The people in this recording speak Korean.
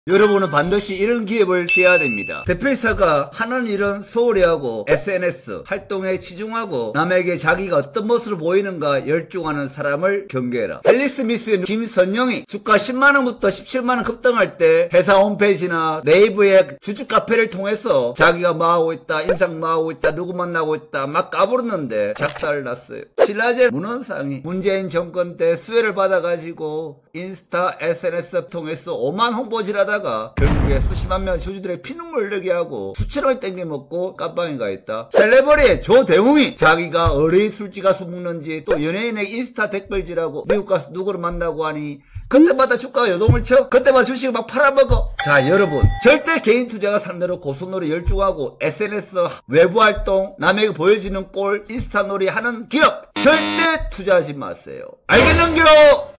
여러분은 반드시 이런 기업을 피해야 됩니다. 대표이사가 하는 일은 소홀히 하고 SNS 활동에 치중하고 남에게 자기가 어떤 모습으로 보이는가 열중하는 사람을 경계해라. 앨리스 미스의 김선영이 주가 10만원부터 17만원 급등할 때 회사 홈페이지나 네이버의 주주 카페를 통해서 자기가 뭐하고 있다, 임상 뭐하고 있다, 누구 만나고 있다 막 까부르는데 작살을 났어요. 신라제 문헌상이 문재인 정권 때 수혜를 받아가지고 인스타 SNS 통해서 5만 홍보질하다 결국에 수십만 명 주주들의 피눈물 흘리게 하고 수천을 땡겨먹고 깜빵에 가있다. 셀레버리 조대웅이 자기가 어린 술집 가서 먹는지 또 연예인의 인스타 댓글질하고 미국 가서 누구를 만나고 하니 그때마다 주가가 요동을 쳐. 그때마다 주식을 막 팔아먹어. 자, 여러분 절대 개인 투자가 상대로 고속놀이 열중하고 SNS 외부 활동 남에게 보여지는 꼴 인스타 놀이 하는 기업 절대 투자하지 마세요. 알겠는겨?